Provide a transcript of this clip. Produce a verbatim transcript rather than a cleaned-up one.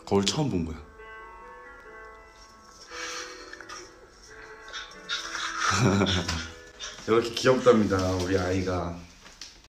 거울 처음 본 거야. 이렇게 귀엽답니다 우리 아이가.